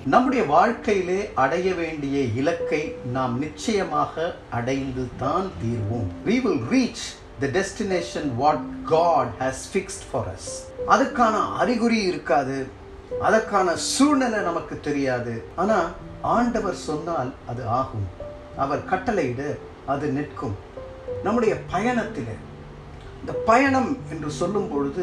நம்முடைய வாழ்க்கையிலே அடைய வேண்டிய இலக்கை நாம் நிச்சயமாக அடைந்து தான் தீர்வோம். We will reach the destination what God has fixed for us. அதுக்கான அறிகுறி இருக்காது, அதற்கான சூழ்நிலை நமக்கு தெரியாது. ஆனா ஆண்டவர் சொன்னால் அது ஆகும், அவர் கட்டளையிட அது நிற்கும். நம்முடைய பயணத்திலே, இந்த பயணம் என்று சொல்லும் பொழுது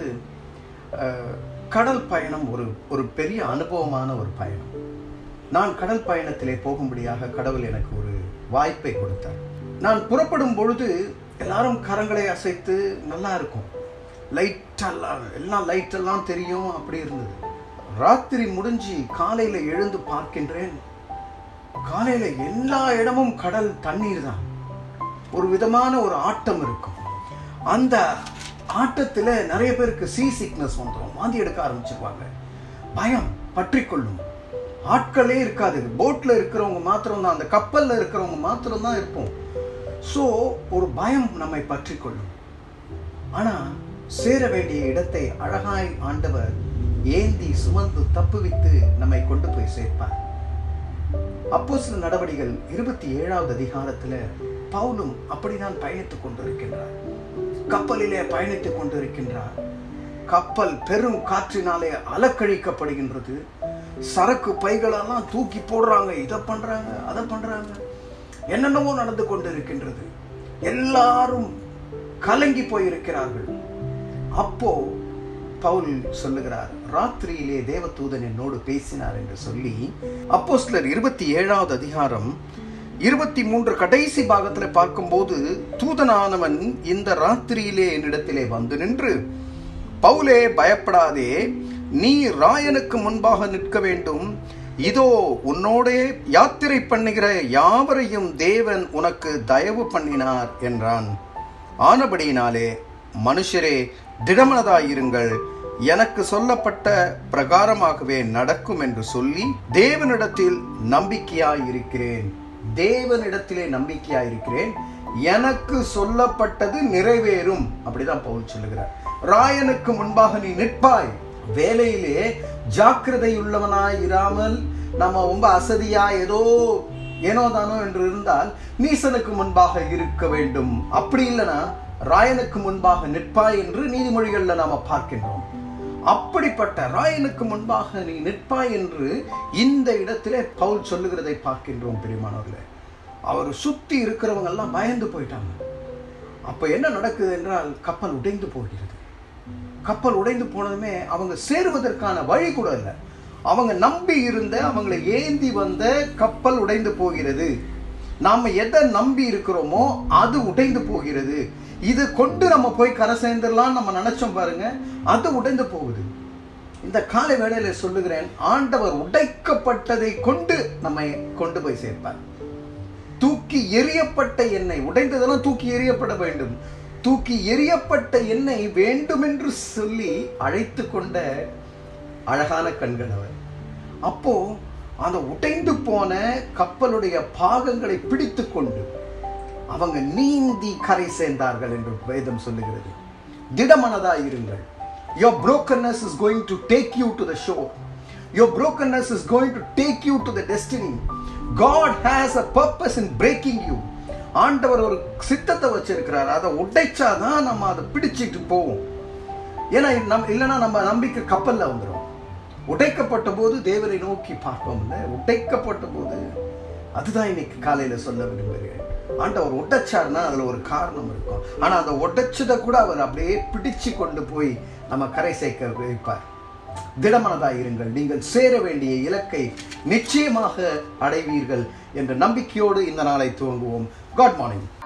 கடல் பயணம் ஒரு பெரிய அனுபவமான ஒரு பயணம். நான் கடல் பயணத்திலே போகும்படியாக கடவுள் எனக்கு ஒரு வாய்ப்பை கொடுத்தார். நான் புறப்படும் பொழுது எல்லாரும் கரங்களை அசைத்து நல்லா இருக்கும், லைட்டெல்லாம் தெரியும், அப்படி இருந்தது. ராத்திரி முடிஞ்சு காலையில எழுந்து பார்க்கின்றேன், காலையில எல்லா இடமும் கடல் தண்ணீர் தான். ஒரு விதமான ஒரு ஆட்டம் இருக்கும். அந்த ஆட்டத்துல நிறைய பேருக்கு சீ சிக்னஸ் வந்துடும், வாந்தி எடுக்க ஆரம்பிச்சிருவாங்க, பயம் பற்றி கொள்ளும், ஆட்களே இருக்காது, போட்ல இருக்கிறவங்க மாத்திரம் தான், அந்த கப்பல்ல இருக்கிறவங்க மாத்திரம் தான் இருப்போம். ஸோ ஒரு பயம் நம்மை பற்றி கொள்ளும். ஆனா சேர வேண்டிய இடத்தை அழகாய் ஆண்டவர் ஏந்தி சுமந்து தப்புவித்து நம்மை கொண்டு போய் சேர்ப்பார். அப்போஸ்தலர் நடவடிக்கைகள் 27வது அதிகாரத்துல பவுலும் அப்படிதான் பயணித்துக் கொண்டிருக்கின்றார். கப்பலிலே பயணித்துக் கொண்டிருக்கின்றார். கப்பல் பெரும் காற்றினாலே அலக்கழிக்கப்படுகின்றது. சரக்கு பைகளெல்லாம் தூக்கி போடுறாங்க, இதை பண்றாங்க, அதை பண்றாங்க, என்னென்னவோ நடந்து கொண்டிருக்கின்றது. எல்லாரும் கலங்கி போயிருக்கிறார்கள். அப்போ பவுல் சொல்லுகிறார், ராத்திரியிலே தேவதூதன் என்னோடு பேசினார் என்று சொல்லி அப்போஸ்தலர் 27வது அதிகாரம் 23 கடைசி பாகத்துல பார்க்கும்போது, தூதனானவன் இந்த ராத்திரியிலே என்னிடத்திலே வந்து நின்று, பவுலே பயப்படாதே, நீ ராயனுக்கு முன்பாக நிற்க வேண்டும், இதோ உன்னோடே யாத்திரை பண்ணுகிற யாவரையும் தேவன் உனக்கு தயவு பண்ணினார் என்றான். ஆனபடியினாலே மனுஷரே திடமனதாயிருங்கள், எனக்கு சொல்லப்பட்ட பிரகாரமாகவே நடக்கும் என்று சொல்லி தேவனிடத்தில் நம்பிக்கையாயிருக்கிறேன். தேவனிடத்திலே நம்பிக்கையாயிருக்கிறேன், எனக்கு சொல்லப்பட்டது நிறைவேறும். அப்படிதான் பவுல் சொல்லுகிறார். ராயனுக்கு முன்பாக நீ நிற்பாய். வேலையிலே ஜாக்கிரதை உள்ளவனாய் இராமல் நம்ம ரொம்ப அசதியா ஏனோ தானோ என்று இருந்தால் நீசனுக்கு முன்பாக இருக்க வேண்டும். அப்படி இல்லைன்னா ராயனுக்கு முன்பாக நிற்பாய் என்று நீதிமொழிகள்ல நாம பார்க்கின்றோம். அப்படிப்பட்ட ராயனுக்கு முன்பாக நீ நிற்பாய் என்று இந்த இடத்திலே பவுல் சொல்லுகிறதை பார்க்கின்றோம். பிரியமானவர்களே, அவர் சுத்தி இருக்கிறவங்க எல்லாம் பயந்து போயிட்டாங்க. அப்ப என்ன நடக்குது என்றால், கப்பல் உடைந்து போகிறது. கப்பல் உடைந்து போனதுமே அவங்க சேருவதற்கான வழி கூட இல்லை. அவங்க நம்பி இருந்த, அவங்களை ஏந்தி வந்த கப்பல் உடைந்து போகிறது. நாம எதை நம்பி இருக்கிறோமோ அது உடைந்து போகிறது. இது கொண்டு நம்ம போய் கரை சேர்ந்துடலாம் நம்ம நினைச்சோம் பாருங்க, அது உடைந்து போகுது. இந்த காலை வேளையில சொல்லுகிறேன், ஆண்டவர் உடைக்கப்பட்டதை கொண்டு நம்மை கொண்டு போய் சேர்ப்பார். தூக்கி எறியப்பட்ட எண்ணெய், உடைந்ததெல்லாம் தூக்கி எறியப்பட வேண்டும். தூக்கி எறியப்பட்ட எண்ணெய் வேண்டுமென்று சொல்லி அழைத்து கொண்ட அழகான கண்கள் அவர். அப்போ அந்த உடைந்து போன கப்பலுடைய பாகங்களை பிடித்து கொண்டு அவங்க நீந்தி கரை சேர்ந்தார்கள் என்று வேதம் சொல்லுகிறது. திடமனதாயிருங்கள். Your brokenness is going to take you to the shore. Your brokenness is going to take you to the destiny. God has a purpose in breaking you. ஆண்டவர் ஒரு சித்தத்தை வச்சிருக்கிறார். அதை உடைச்சாதான் நம்ம அதை பிடிச்சிட்டு போவோம். ஏன்னா இல்லைன்னா நம்ம நம்பிக்கை கப்பல்ல வந்துடும். உடைக்கப்பட்ட போது தேவனை நோக்கி பார்ப்போம்ல, உடைக்கப்பட்ட போது அதுதான் இன்னைக்கு காலையில சொல்ல விரும்புகிறேன். ஆண்டவர் உடைச்சார்னா அதுல ஒரு காரணம் இருக்கும். ஆனா அந்த உடைச்சதை கூட அவர் அப்படியே பிடிச்சு கொண்டு போய் நம்ம கரை சேர்க்க வைப்பார். திடமனதாயிருங்கள், நீங்கள் சேர வேண்டிய இலக்கை நிச்சயமாக அடைவீர்கள் என்ற நம்பிக்கையோடு இந்த நாளை துவங்குவோம். Good morning.